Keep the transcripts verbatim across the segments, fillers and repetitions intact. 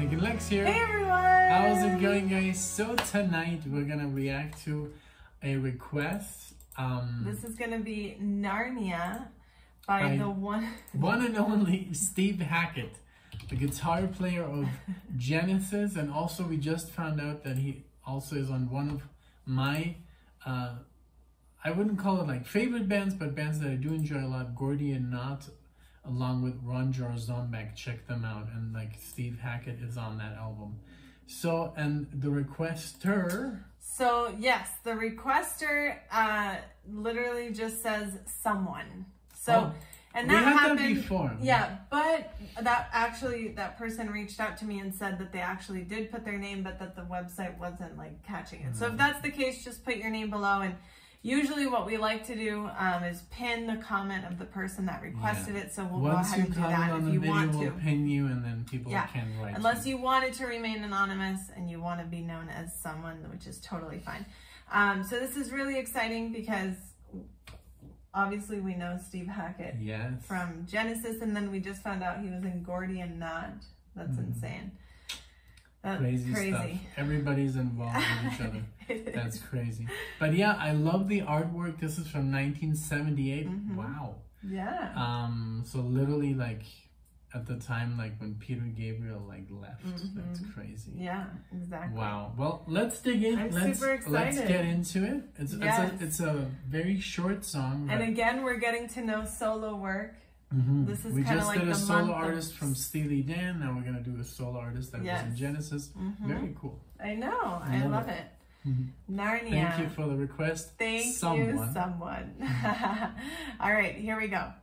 NicknLex here. Hey everyone! How's it going, guys? So tonight we're gonna react to a request. Um, this is gonna be Narnia by I, the one one and only Steve Hackett, the guitar player of Genesis, and also we just found out that he also is on one of my uh, I wouldn't call it like favorite bands, but bands that I do enjoy a lot, Gordian Knot, along with Ron Jarzombek. Check them out. And like Steve Hackett is on that album. So, and the requester. So yes, the requester uh, literally just says someone. So, oh, and that that happened that before. Yeah, but that actually, that person reached out to me and said that they actually did put their name, but that the website wasn't like catching it. Mm-hmm. So if that's the case, just put your name below. And usually what we like to do um, is pin the comment of the person that requested yeah. it. So we'll Once go ahead and do that on if the you video, want to. We'll pin you and then people yeah. can write. Unless you. you wanted to remain anonymous and you want to be known as someone, which is totally fine. Um, so this is really exciting because obviously we know Steve Hackett yes. from Genesis, and then we just found out he was in Gordian Knot. That's mm. insane. That's crazy, crazy stuff. Everybody's involved with each other. That's crazy. But yeah, I love the artwork. This is from nineteen seventy-eight. Mm-hmm. Wow. Yeah. Um. So literally, like at the time, like when Peter Gabriel like left. Mm-hmm. That's crazy. Yeah. Exactly. Wow. Well, let's dig in. I'm let's, super excited. Let's get into it. It's yes. it's a it's a very short song. And again, we're getting to know solo work. Mm-hmm. This is we kind of just like did a the solo month artist of... from Steely Dan. Now we're gonna do a solo artist that yes. was in Genesis. Mm-hmm. Very cool. I know. I, I love, love it. it. Mm-hmm. Narnia. Thank you for the request. Thank someone. you, someone. All right, here we go.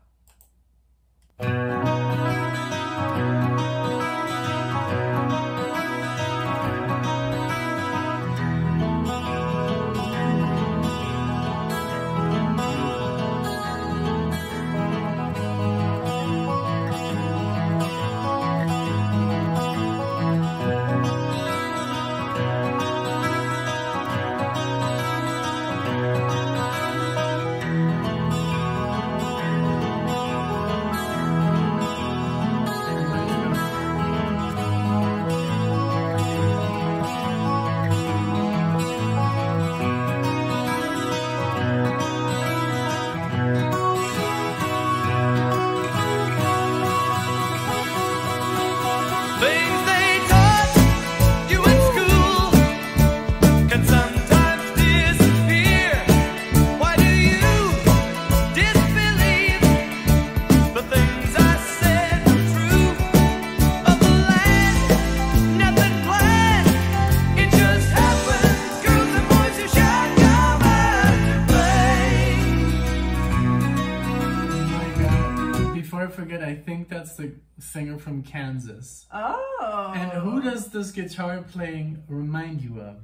Before I forget, I think that's the singer from Kansas. Oh. And who does this guitar playing remind you of?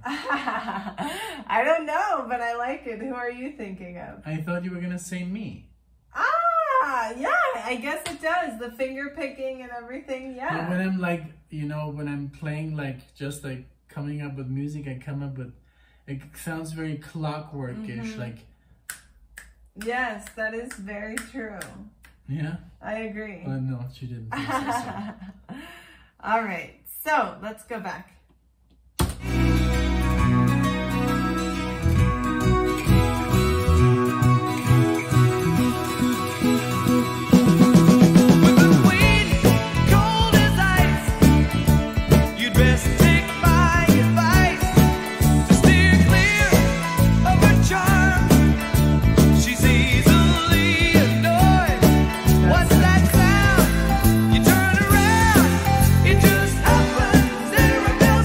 I don't know, but I like it. Who are you thinking of? I thought you were going to say me. Ah, yeah, I guess it does. The finger picking and everything, yeah. But when I'm like, you know, when I'm playing like, just like coming up with music, I come up with, it sounds very clockwork-ish, mm-hmm. like. Yes, that is very true. Yeah? I agree. Well, no, she didn't think so, so. All right, so let's go back. You turn around, it just happens.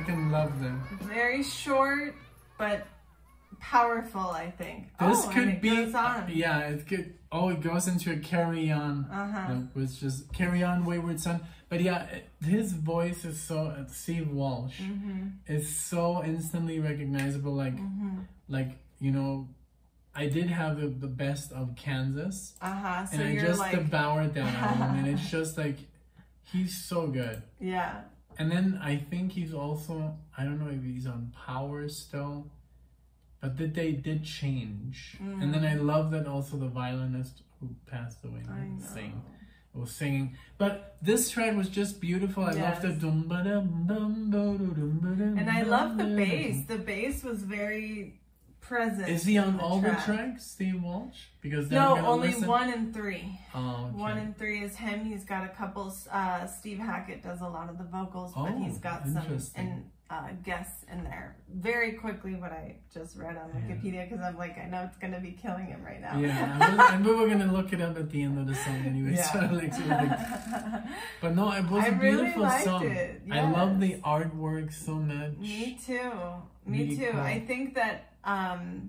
freaking love them. Very short, but powerful, I think. This oh, could and it be, goes on. yeah, it could, oh, it goes into a carry on, uh-huh. uh, which just carry on, wayward son. But yeah, it, his voice is so, uh, Steve Walsh mm-hmm. is so instantly recognizable, like, mm-hmm. like, you know, I did have the, the best of Kansas, uh-huh. so and I you're just like... devoured that album, and it's just like, he's so good. Yeah. And then I think he's also, I don't know if he's on Power still, but that they did change. Mm. And then I love that also the violinist who passed away was singing. Was singing. But this track was just beautiful. I yes. love the dum ba dum dum dum ba dum. And I love the bass. The bass was very present. Is he on all track. the tracks, Steve Walsh? Because no, only listen. one and three. Oh, okay. One and three is him. He's got a couple. Uh, Steve Hackett does a lot of the vocals, oh, but he's got some and uh, guests in there. Very quickly, what I just read on Wikipedia, because I'm like, I know it's gonna be killing him right now. Yeah, and we were gonna look it up at the end of the song anyway. Yeah. So like, so like, but no, it was I a beautiful really liked song. It. Yes. I love the artwork so much. Me too. Me really too. cool. I think that. Um,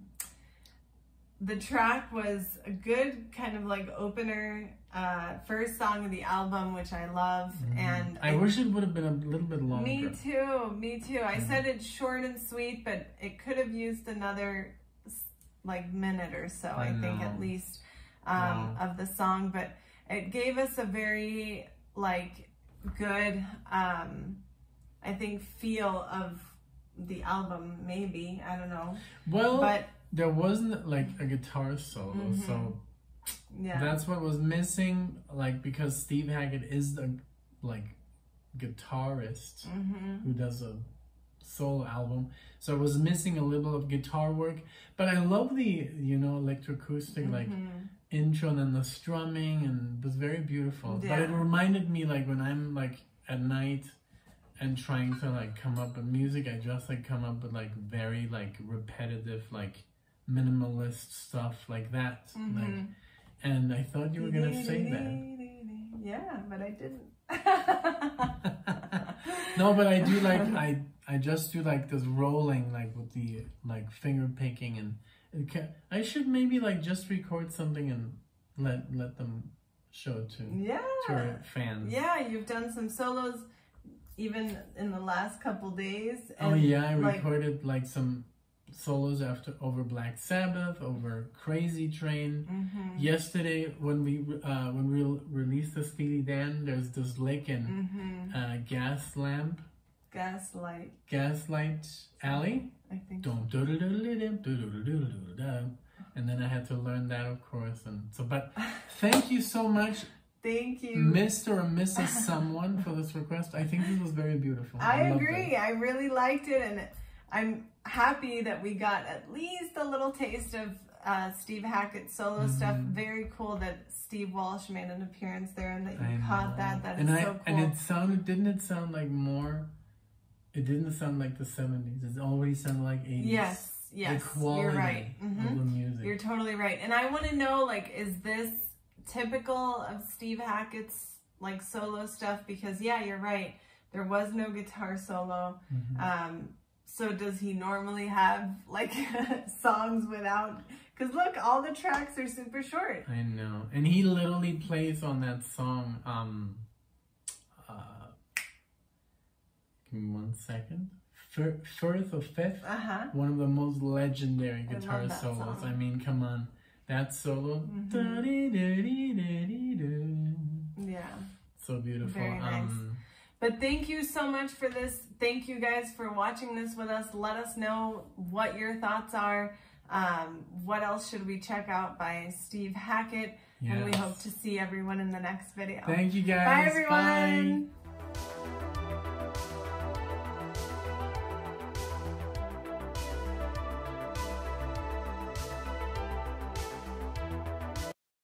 The track was a good kind of like opener, uh, first song of the album, which I love. Mm-hmm. And I, I wish it would have been a little bit longer. Me too, me too. I mm-hmm. said it's short and sweet, but it could have used another like minute or so, I, I think at least, um, wow. of the song. But it gave us a very like good, um, I think, feel of the album, maybe. I don't know. Well, but there wasn't like a guitar solo, mm-hmm. so yeah, that's what was missing. Like, because Steve Hackett is the like guitarist mm-hmm. who does a solo album, so it was missing a little of guitar work. But I love the, you know, electroacoustic mm-hmm. like intro and then the strumming, and it was very beautiful. Yeah. But it reminded me like when I'm like at night and trying to like come up with music, I just like come up with like very like repetitive like minimalist stuff like that. Mm-hmm. Like, and I thought you were gonna say that. Yeah, but I didn't. No, but I do like I I just do like this rolling like with the like finger picking, and it can, I should maybe like just record something and let let them show it to yeah to our fans. Yeah, you've done some solos even in the last couple days. And oh yeah, I like, recorded like some solos after over Black Sabbath, over Crazy Train. Mm-hmm. Yesterday when we uh, when we released the Steely Dan, there's this lick in mm-hmm. uh, Gas Lamp. Gaslight. Gaslight Alley. I think. And then I had to learn that, of course. And so, but thank you so much. Thank you, Mister or Missus Someone, for this request. I think this was very beautiful. I, I agree. I really liked it, and I'm happy that we got at least a little taste of uh, Steve Hackett's solo mm-hmm. stuff. Very cool that Steve Walsh made an appearance there, and that you I caught know. that. That and is I, so cool. And it sounded, didn't it sound like more? It didn't sound like the seventies. It always sounded like eighties. Yes, yes, the quality you're right. Mm-hmm. of the music. You're totally right. And I want to know, like, is this typical of Steve Hackett's like solo stuff? Because yeah, you're right. There was no guitar solo. Mm-hmm. Um, so does he normally have like songs without? Because look, all the tracks are super short. I know, and he literally plays on that song. Um, uh, give me one second. Fir- Firth or Fifth. Uh-huh. One of the most legendary guitar solos. Song. I mean, come on. That solo. Mm-hmm. Yeah. So beautiful. Very nice. Um, but thank you so much for this. Thank you guys for watching this with us. Let us know what your thoughts are. Um, what else should we check out by Steve Hackett? Yes. And we hope to see everyone in the next video. Thank you guys. Bye everyone. Bye.